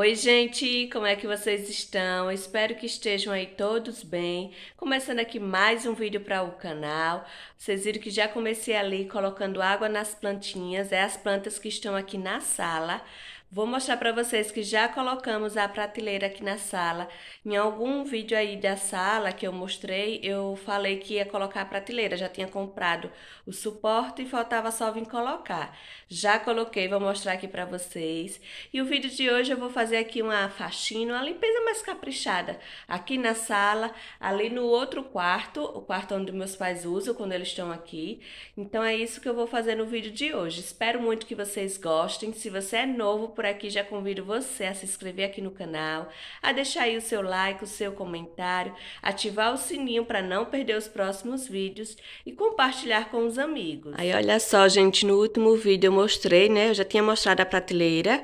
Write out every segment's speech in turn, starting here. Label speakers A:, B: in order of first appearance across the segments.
A: Oi, gente, como é que vocês estão? Espero que estejam aí todos bem. Começando aqui mais um vídeo para o canal. Vocês viram que já comecei ali colocando água nas plantinhas, as plantas que estão aqui na sala. Vou mostrar para vocês que já colocamos a prateleira aqui na sala. Em algum vídeo aí da sala que eu mostrei, eu falei que ia colocar a prateleira. Já tinha comprado o suporte e faltava só vir colocar. Já coloquei, vou mostrar aqui para vocês. E o vídeo de hoje eu vou fazer aqui uma faxina, uma limpeza mais caprichada. Aqui na sala, ali no outro quarto, o quarto onde meus pais usam quando eles estão aqui. Então é isso que eu vou fazer no vídeo de hoje. Espero muito que vocês gostem. Se você é novo por aqui, já convido você a se inscrever aqui no canal, a deixar aí o seu like, o seu comentário, ativar o sininho para não perder os próximos vídeos e compartilhar com os amigos. Aí olha só, gente, no último vídeo eu mostrei, né? Eu já tinha mostrado a prateleira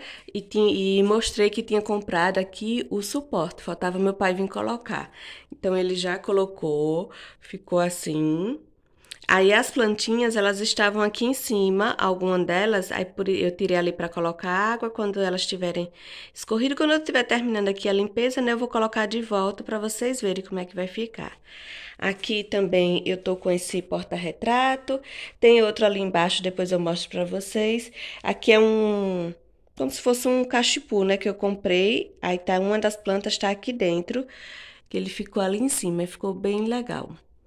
A: e mostrei que tinha comprado aqui o suporte. Faltava meu pai vir colocar. Então ele já colocou, ficou assim. Aí as plantinhas, elas estavam aqui em cima, algumas delas, aí eu tirei ali para colocar água, quando elas estiverem escorrido, quando eu estiver terminando aqui a limpeza, né, eu vou colocar de volta para vocês verem como é que vai ficar. Aqui também eu tô com esse porta-retrato, tem outro ali embaixo, depois eu mostro para vocês. Aqui é como se fosse um cachipu, né, que eu comprei, aí tá, uma das plantas tá aqui dentro, que ele ficou ali em cima e ficou bem legal.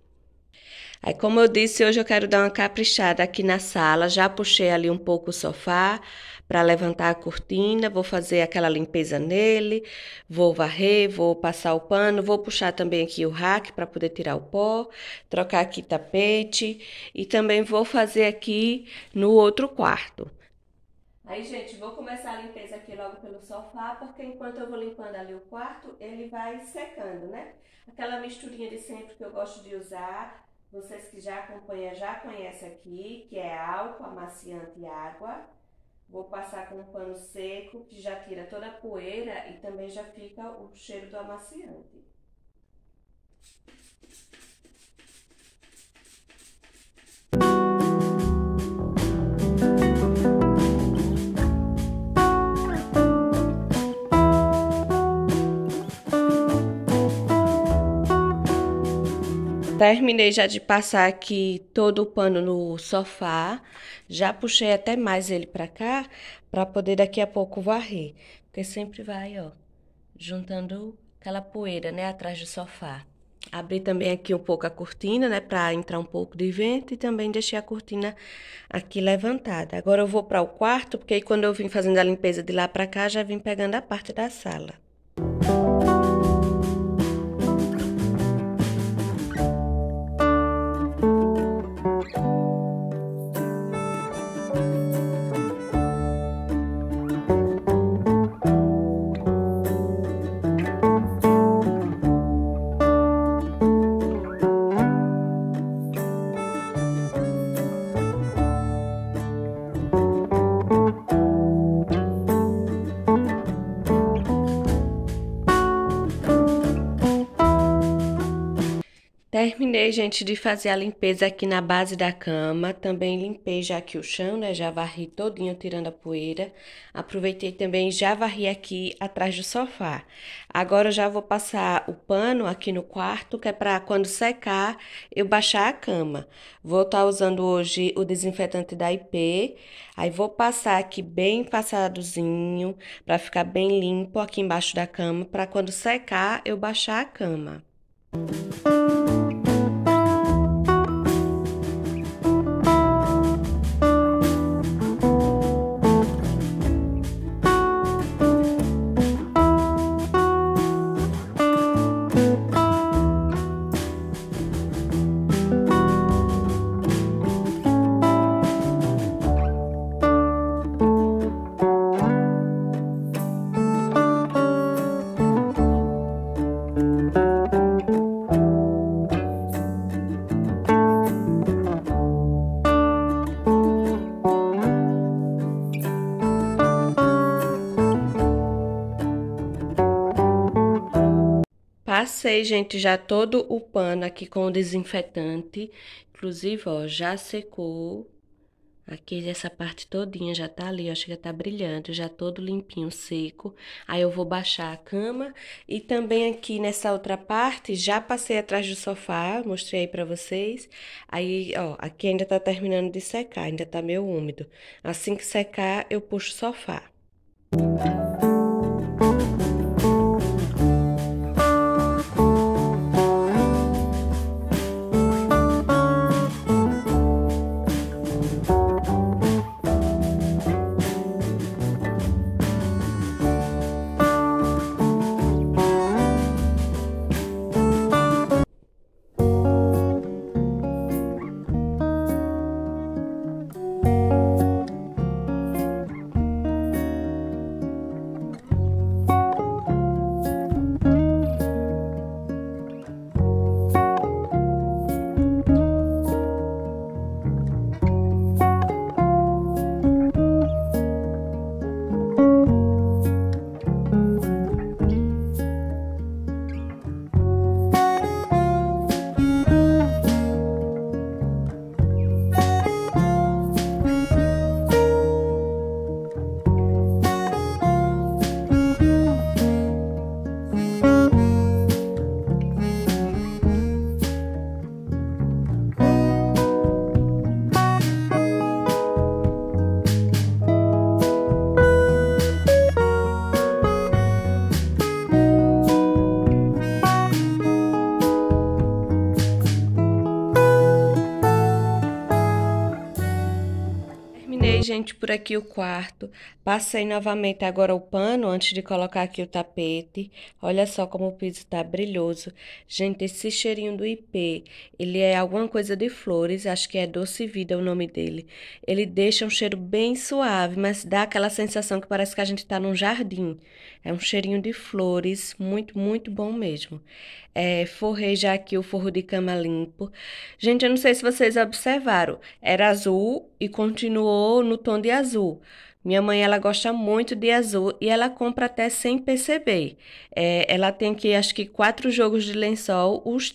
A: Aí, como eu disse, hoje eu quero dar uma caprichada aqui na sala. Já puxei ali um pouco o sofá para levantar a cortina. Vou fazer aquela limpeza nele. Vou varrer, vou passar o pano. Vou puxar também aqui o rack para poder tirar o pó. Trocar aqui tapete. E também vou fazer aqui no outro quarto. Aí, gente, vou começar a limpeza aqui logo pelo sofá, porque enquanto eu vou limpando ali o quarto, ele vai secando, né? Aquela misturinha de sempre que eu gosto de usar. Vocês que já acompanham, já conhecem aqui, que é álcool, amaciante e água. Vou passar com um pano seco, que já tira toda a poeira e também já fica o cheiro do amaciante. Terminei já de passar aqui todo o pano no sofá, já puxei até mais ele pra cá, pra poder daqui a pouco varrer, porque sempre vai, ó, juntando aquela poeira, né, atrás do sofá. Abri também aqui um pouco a cortina, né, pra entrar um pouco de vento e também deixei a cortina aqui levantada. Agora eu vou para o quarto, porque aí quando eu vim fazendo a limpeza de lá pra cá, já vim pegando a parte da sala. Terminei, gente, de fazer a limpeza aqui na base da cama. Também limpei já aqui o chão, né? Já varri todinho, tirando a poeira. Aproveitei também e já varri aqui atrás do sofá. Agora eu já vou passar o pano aqui no quarto, que é para quando secar, eu baixar a cama. Vou estar usando hoje o desinfetante da IP. Aí vou passar aqui bem passadozinho, para ficar bem limpo aqui embaixo da cama, para quando secar, eu baixar a cama. Passei, gente, já todo o pano aqui com o desinfetante. Inclusive, ó, já secou. Aqui essa parte todinha já tá ali, acho que já tá brilhando, já todo limpinho, seco. Aí eu vou baixar a cama e também aqui nessa outra parte já passei atrás do sofá, mostrei aí pra vocês. Aí, ó, aqui ainda tá terminando de secar, ainda tá meio úmido. Assim que secar, eu puxo o sofá. Terminei, gente, por aqui o quarto. Passei novamente agora o pano antes de colocar aqui o tapete. Olha só como o piso tá brilhoso. Gente, esse cheirinho do ipê, ele é alguma coisa de flores, acho que é Doce Vida o nome dele. Ele deixa um cheiro bem suave, mas dá aquela sensação que parece que a gente tá num jardim. É um cheirinho de flores, muito, muito bom mesmo. Forrei já aqui o forro de cama limpo. Gente, eu não sei se vocês observaram, era azul e continuou no tom de azul. Minha mãe, ela gosta muito de azul e ela compra até sem perceber. Ela tem aqui, acho que 4 jogos de lençol, os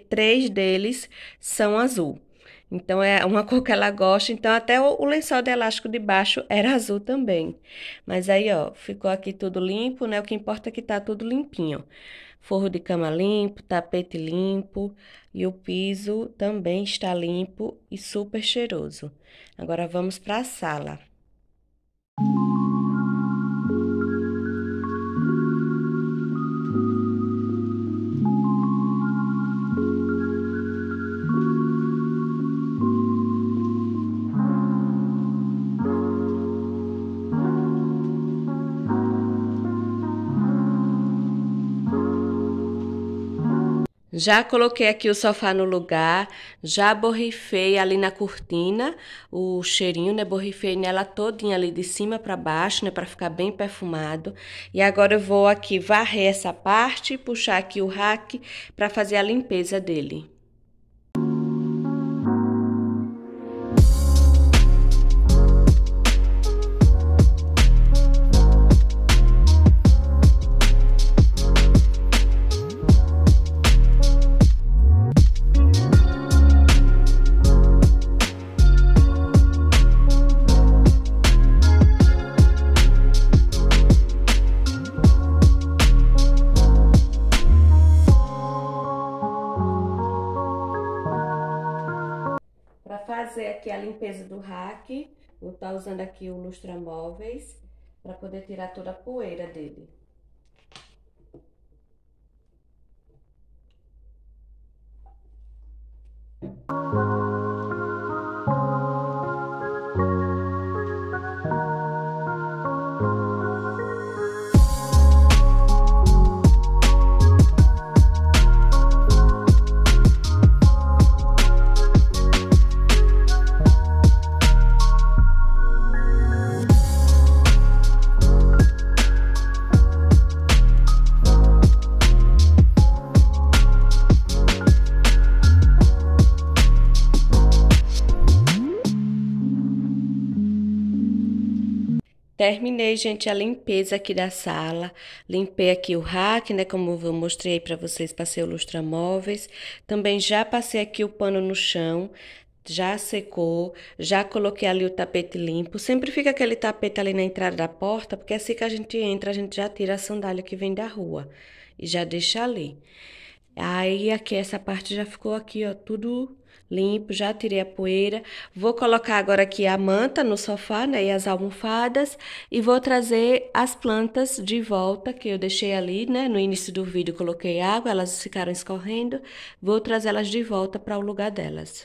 A: 3 deles são azul. Então, é uma cor que ela gosta. Então, até o lençol de elástico de baixo era azul também. Mas aí, ó, ficou aqui tudo limpo, né? O que importa é que tá tudo limpinho. Forro de cama limpo, tapete limpo e o piso também está limpo e super cheiroso. Agora vamos para a sala. Já coloquei aqui o sofá no lugar, já borrifei ali na cortina o cheirinho, né? Borrifei nela todinha ali de cima para baixo, né? Para ficar bem perfumado. E agora eu vou aqui varrer essa parte e puxar aqui o rack para fazer a limpeza dele. Para fazer aqui a limpeza do rack, vou estar usando aqui o lustramóveis para poder tirar toda a poeira dele. Terminei, gente, a limpeza aqui da sala. Limpei aqui o rack, né? Como eu mostrei para vocês, passei o lustramóveis. Também já passei aqui o pano no chão. Já secou, já coloquei ali o tapete limpo. Sempre fica aquele tapete ali na entrada da porta, porque assim que a gente entra, a gente já tira a sandália que vem da rua e já deixa ali. Aí aqui essa parte já ficou aqui, ó, tudo limpo, já tirei a poeira. Vou colocar agora aqui a manta no sofá, né, e as almofadas e vou trazer as plantas de volta que eu deixei ali, né, no início do vídeo coloquei água, elas ficaram escorrendo. Vou trazê-las de volta para o lugar delas.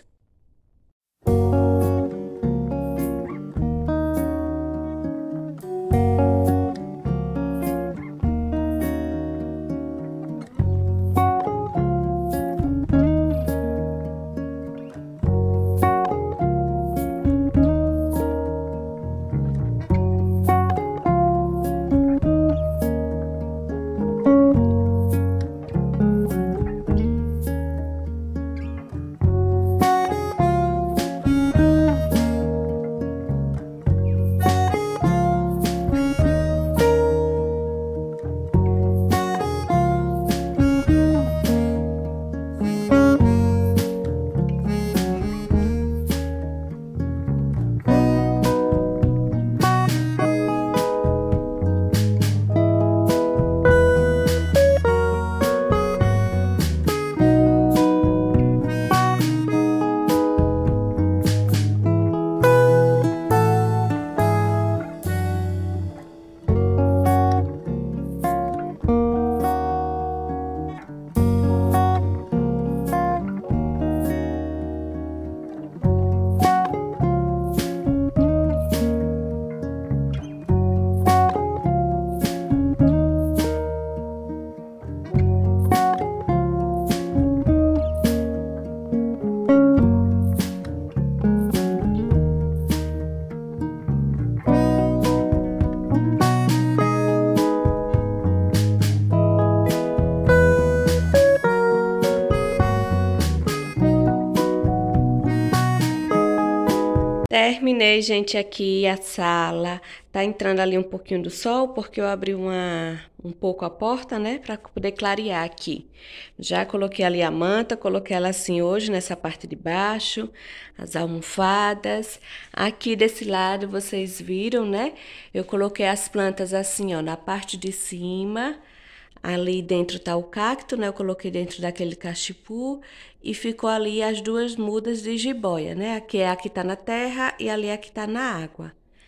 A: Terminei, gente, aqui a sala. Tá entrando ali um pouquinho do sol, porque eu abri um pouco a porta, né, para poder clarear aqui. Já coloquei ali a manta, coloquei ela assim hoje, nessa parte de baixo, as almofadas. Aqui desse lado, vocês viram, né, eu coloquei as plantas assim, ó, na parte de cima. Ali dentro tá o cacto, né? Eu coloquei dentro daquele cachipu e ficou ali as duas mudas de jiboia, né? Aqui é a que tá na terra e ali é a que tá na água.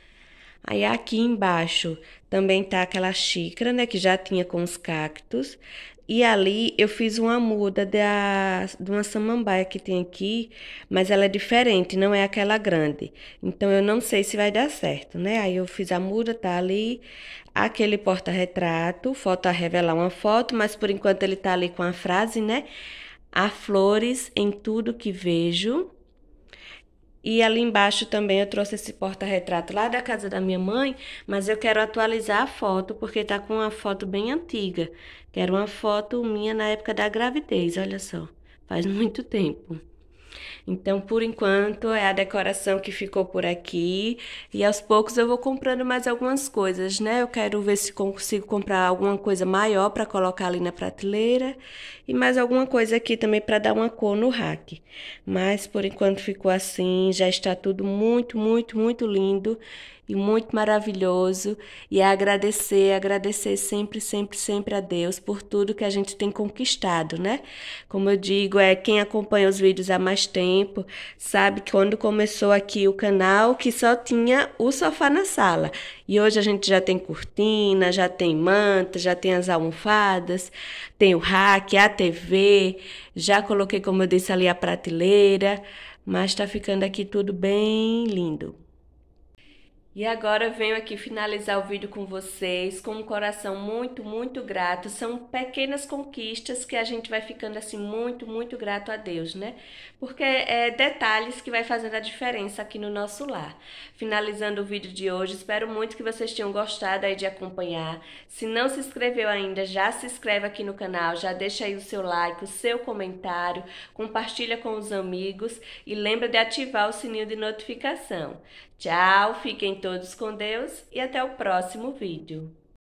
A: Aí aqui embaixo também tá aquela xícara, né? Que já tinha com os cactos. E ali eu fiz uma muda de uma samambaia que tem aqui, mas ela é diferente, não é aquela grande. Então eu não sei se vai dar certo, né? Aí eu fiz a muda, tá ali. Aquele porta-retrato, foto a revelar uma foto, mas por enquanto ele tá ali com a frase, né? Há flores em tudo que vejo. E ali embaixo também eu trouxe esse porta-retrato lá da casa da minha mãe, mas eu quero atualizar a foto porque tá com uma foto bem antiga. Quero uma foto minha na época da gravidez, olha só. Faz muito tempo. Então, por enquanto, é a decoração que ficou por aqui. E aos poucos eu vou comprando mais algumas coisas, né? Eu quero ver se consigo comprar alguma coisa maior para colocar ali na prateleira. E mais alguma coisa aqui também para dar uma cor no rack. Mas, por enquanto, ficou assim. Já está tudo muito, muito, muito lindo e muito maravilhoso. E é agradecer sempre, sempre, sempre a Deus por tudo que a gente tem conquistado, né? Como eu digo, quem acompanha os vídeos há mais tempo sabe que quando começou aqui o canal que só tinha o sofá na sala. E hoje a gente já tem cortina, já tem manta, já tem as almofadas, tem o rack, a TV, já coloquei, como eu disse, ali a prateleira, mas tá ficando aqui tudo bem lindo. E agora venho aqui finalizar o vídeo com vocês com um coração muito, muito grato. São pequenas conquistas que a gente vai ficando assim muito, muito grato a Deus, né? Porque é detalhes que vai fazendo a diferença aqui no nosso lar. Finalizando o vídeo de hoje, espero muito que vocês tenham gostado aí de acompanhar. Se não se inscreveu ainda, já se inscreve aqui no canal, já deixa aí o seu like, o seu comentário, compartilha com os amigos e lembra de ativar o sininho de notificação. Tchau, fiquem todos com Deus e até o próximo vídeo.